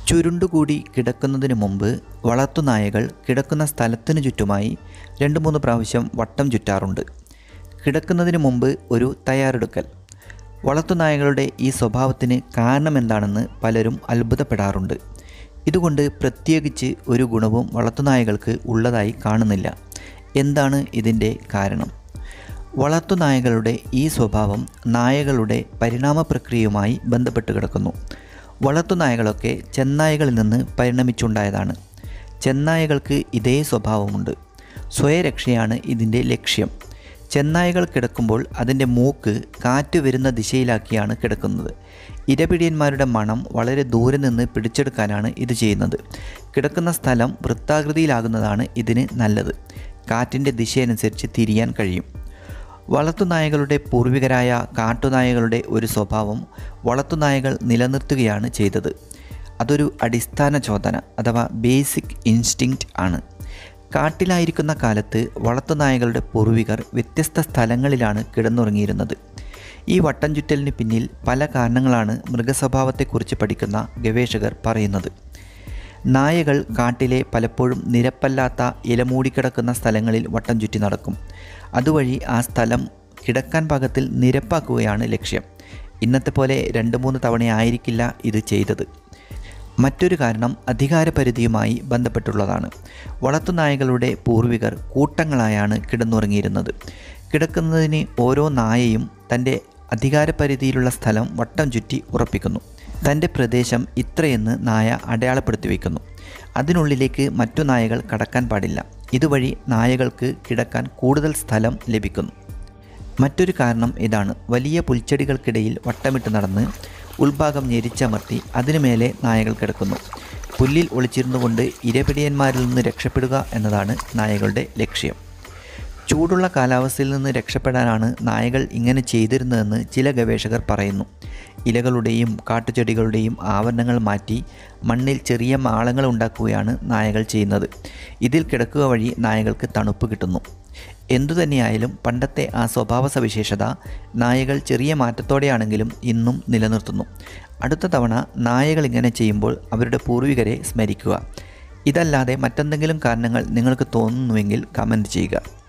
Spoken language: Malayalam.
ചുരുണ്ടുകൂടി കിടക്കുന്നതിന് മുമ്പ് വളർത്തുനായകൾ കിടക്കുന്ന സ്ഥലത്തിനു ചുറ്റുമായി 2-3 പ്രാവശ്യം വട്ടം ചുറ്റാറുണ്ട്. കിടക്കുന്നതിന് മുമ്പ് ഒരു തയ്യാറെടുക്കൽ. വളർത്തുനായകളുടെ ഈ സ്വഭാവത്തിന് കാരണമെന്താണെന്ന് പലരും അത്ഭുതപ്പെടാറുണ്ട്. ഇതുകൊണ്ട് പ്രത്യേകിച്ച് ഒരു ഗുണവും വളർത്തുനായകൾക്ക് ഉള്ളതായി കാണുന്നില്ല. എന്താണ് ഇതിൻ്റെ കാരണം? വളർത്തുനായകളുടെ ഈ സ്വഭാവം നായകളുടെ പരിണാമ പ്രക്രിയയുമായി ബന്ധപ്പെട്ട് കിടക്കുന്നു. വളർത്തുനായകളൊക്കെ ചെന്നായകളിൽ നിന്ന് പരിണമിച്ചുണ്ടായതാണ്. ചെന്നായകൾക്ക് ഇതേ സ്വഭാവമുണ്ട്. സ്വയരക്ഷയാണ് ഇതിൻ്റെ ലക്ഷ്യം. ചെന്നായകൾ കിടക്കുമ്പോൾ അതിൻ്റെ മൂക്ക് കാറ്റ് വരുന്ന ദിശയിലാക്കിയാണ് കിടക്കുന്നത്. ഇരപിടിയന്മാരുടെ മണം വളരെ ദൂരെ നിന്ന് പിടിച്ചെടുക്കാനാണ് ഇത് ചെയ്യുന്നത്. കിടക്കുന്ന സ്ഥലം വൃത്താകൃതിയിലാകുന്നതാണ് ഇതിന് നല്ലത്. കാറ്റിൻ്റെ ദിശയനുസരിച്ച് തിരിയാൻ കഴിയും. വളർത്തുനായകളുടെ പൂർവികരായ കാട്ടുനായകളുടെ ഒരു സ്വഭാവം വളർത്തുനായകൾ നിലനിർത്തുകയാണ് ചെയ്തത്. അതൊരു അടിസ്ഥാന ചോദന അഥവാ ബേസിക് ഇൻസ്റ്റിങ്ക്റ്റ് ആണ്. കാട്ടിലായിരിക്കുന്ന കാലത്ത് വളർത്തുനായകളുടെ പൂർവികർ വ്യത്യസ്ത സ്ഥലങ്ങളിലാണ് കിടന്നുറങ്ങിയിരുന്നത്. ഈ വട്ടം ചുറ്റലിന് പിന്നിൽ പല കാരണങ്ങളാണ് മൃഗസ്വഭാവത്തെക്കുറിച്ച് പഠിക്കുന്ന ഗവേഷകർ പറയുന്നത്. നായകൾ കാട്ടിലെ പലപ്പോഴും നിരപ്പല്ലാത്ത ഇലമൂടിക്കിടക്കുന്ന സ്ഥലങ്ങളിൽ വട്ടം ചുറ്റി നടക്കും. അതുവഴി ആ സ്ഥലം കിടക്കാൻ പാകത്തിൽ നിരപ്പാക്കുകയാണ് ലക്ഷ്യം. ഇന്നത്തെ പോലെ 2-3 തവണയായിരിക്കില്ല ഇത് ചെയ്തത്. മറ്റൊരു കാരണം അധികാരപരിധിയുമായി ബന്ധപ്പെട്ടുള്ളതാണ്. വളർത്തുനായകളുടെ പൂർവികർ കൂട്ടങ്ങളായാണ് കിടന്നുറങ്ങിയിരുന്നത്. കിടക്കുന്നതിന് ഓരോ നായയും തൻ്റെ അധികാരപരിധിയിലുള്ള സ്ഥലം വട്ടം ചുറ്റി ഉറപ്പിക്കുന്നു. തൻ്റെ പ്രദേശം ഇത്രയെന്ന് നായ അടയാളപ്പെടുത്തി വയ്ക്കുന്നു. അതിനുള്ളിലേക്ക് മറ്റു നായകൾ കടക്കാൻ പാടില്ല. ഇതുവഴി നായകൾക്ക് കിടക്കാൻ കൂടുതൽ സ്ഥലം ലഭിക്കുന്നു. മറ്റൊരു കാരണം ഇതാണ്. വലിയ പുൽച്ചെടികൾക്കിടയിൽ വട്ടമിട്ട് നടന്ന് ഉൾഭാഗം ഞെരിച്ചമർത്തി അതിനുമേലെ നായകൾ കിടക്കുന്നു. പുല്ലിൽ ഒളിച്ചിരുന്നുകൊണ്ട് ഇരപിടിയന്മാരിൽ നിന്ന് രക്ഷപ്പെടുക എന്നതാണ് നായകളുടെ ലക്ഷ്യം. ചൂടുള്ള കാലാവസ്ഥയിൽ നിന്ന് രക്ഷപ്പെടാനാണ് നായകൾ ഇങ്ങനെ ചെയ്തിരുന്നതെന്ന് ചില ഗവേഷകർ പറയുന്നു. ഇലകളുടെയും കാട്ടുചെടികളുടെയും ആവരണങ്ങൾ മാറ്റി മണ്ണിൽ ചെറിയ മാളങ്ങൾ ഉണ്ടാക്കുകയാണ് നായകൾ ചെയ്യുന്നത്. ഇതിൽ കിടക്കുക വഴി നായകൾക്ക് തണുപ്പ് കിട്ടുന്നു. എന്തുതന്നെയായാലും പണ്ടത്തെ ആ സ്വഭാവ സവിശേഷത നായകൾ ചെറിയ മാറ്റത്തോടെയാണെങ്കിലും ഇന്നും നിലനിർത്തുന്നു. അടുത്ത തവണ നായകൾ ഇങ്ങനെ ചെയ്യുമ്പോൾ അവരുടെ പൂർവികരെ സ്മരിക്കുക. ഇതല്ലാതെ മറ്റെന്തെങ്കിലും കാരണങ്ങൾ നിങ്ങൾക്ക് തോന്നുന്നുവെങ്കിൽ കമൻറ്റ് ചെയ്യുക.